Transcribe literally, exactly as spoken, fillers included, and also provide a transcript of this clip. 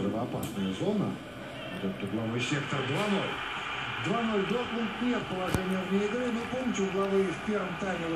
взрывоопасная зона. Вот этот угловой сектор два ноль. два ноль Дортмунд нет положения вне игры. Но помните, угловые в первом тайме